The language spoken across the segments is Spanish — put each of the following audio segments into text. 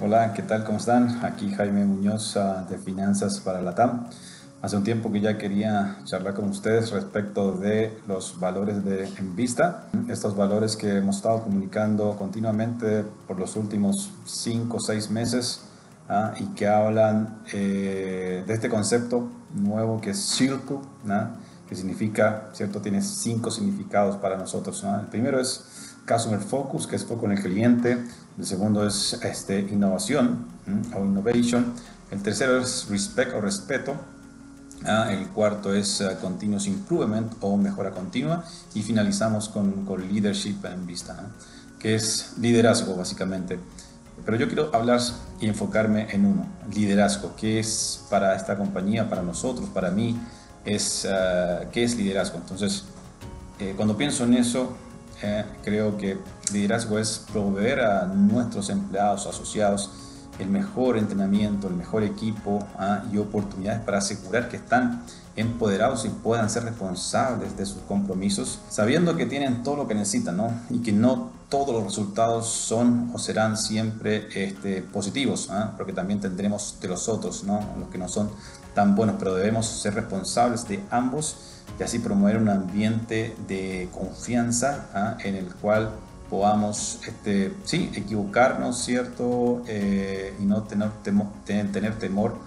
Hola, ¿qué tal? ¿Cómo están? Aquí Jaime Muñoz de Finanzas para Latam. Hace un tiempo que ya quería charlar con ustedes respecto de los valores de Envista. Estos valores que hemos estado comunicando continuamente por los últimos 5 o 6 meses y que hablan de este concepto nuevo que es Circle, que significa, ¿cierto? Tiene 5 significados para nosotros. El primero es Customer Focus, que es foco en el cliente. El segundo es innovación o innovation. El tercero es respect o respeto. El cuarto es continuous improvement o mejora continua. Y finalizamos con leadership en vista, que es liderazgo básicamente. Pero yo quiero hablar y enfocarme en uno, liderazgo. ¿Qué es para esta compañía, para nosotros, para mí? ¿Qué es liderazgo? Entonces, cuando pienso en eso, creo que liderazgo es proveer a nuestros empleados, asociados, el mejor entrenamiento, el mejor equipo y oportunidades para asegurar que están empoderados y puedan ser responsables de sus compromisos, sabiendo que tienen todo lo que necesitan, ¿no? Y que no todos los resultados son o serán siempre positivos, porque también tendremos de los otros, ¿no? Los que no son tan buenos, pero debemos ser responsables de ambos y así promover un ambiente de confianza en el cual podamos equivocarnos, ¿cierto? Y no tener temor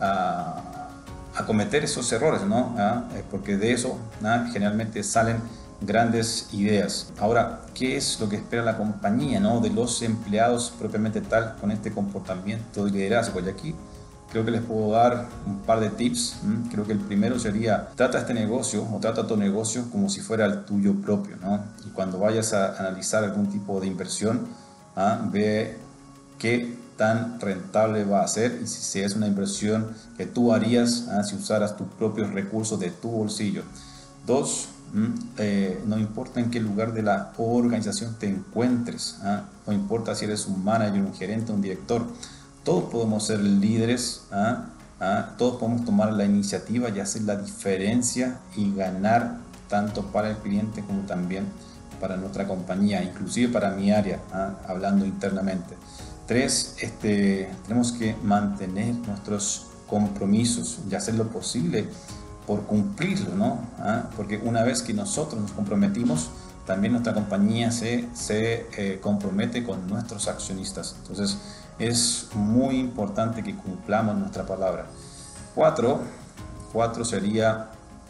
a cometer esos errores, ¿no? Porque de eso generalmente salen grandes ideas. Ahora, ¿qué es lo que espera la compañía, ¿no? De los empleados propiamente tal con este comportamiento de liderazgo? Y aquí creo que les puedo dar un par de tips. Creo que el primero sería, trata este negocio o trata tu negocio como si fuera el tuyo propio, ¿no? Y cuando vayas a analizar algún tipo de inversión, ve qué tan rentable va a ser y si es una inversión que tú harías si usaras tus propios recursos de tu bolsillo. Dos, no importa en qué lugar de la organización te encuentres, no importa si eres un manager, un gerente, un director, todos podemos ser líderes, todos podemos tomar la iniciativa y hacer la diferencia y ganar tanto para el cliente como también para nuestra compañía, inclusive para mi área, hablando internamente. Tres, tenemos que mantener nuestros compromisos y hacer lo posible por cumplirlo, ¿no? Porque una vez que nosotros nos comprometimos, también nuestra compañía se compromete con nuestros accionistas. Entonces, es muy importante que cumplamos nuestra palabra. Cuatro sería,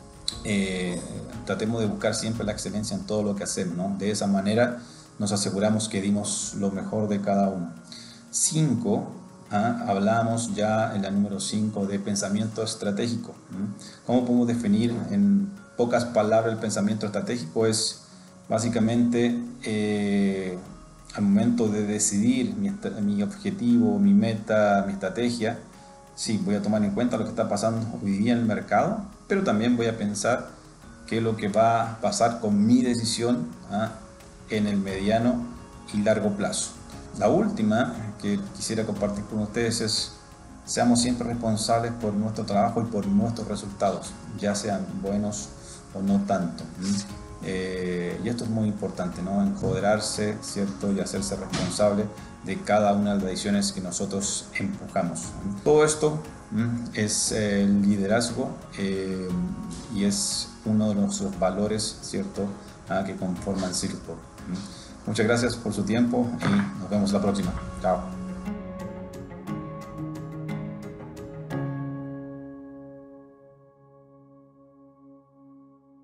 tratemos de buscar siempre la excelencia en todo lo que hacemos, ¿no? De esa manera nos aseguramos que dimos lo mejor de cada uno. 5, hablamos ya en la número 5 de pensamiento estratégico. ¿Cómo podemos definir en pocas palabras el pensamiento estratégico? Es básicamente al momento de decidir mi objetivo, mi meta, mi estrategia, sí, voy a tomar en cuenta lo que está pasando hoy día en el mercado, pero también voy a pensar qué es lo que va a pasar con mi decisión en el mediano y largo plazo. La última que quisiera compartir con ustedes es: seamos siempre responsables por nuestro trabajo y por nuestros resultados, ya sean buenos o no tanto. Y esto es muy importante, ¿no? Empoderarse, ¿cierto? Y hacerse responsable de cada una de las decisiones que nosotros empujamos. Todo esto es el liderazgo y es uno de nuestros valores, ¿cierto? Que conforman Circle. Muchas gracias por su tiempo y nos vemos la próxima. Chao.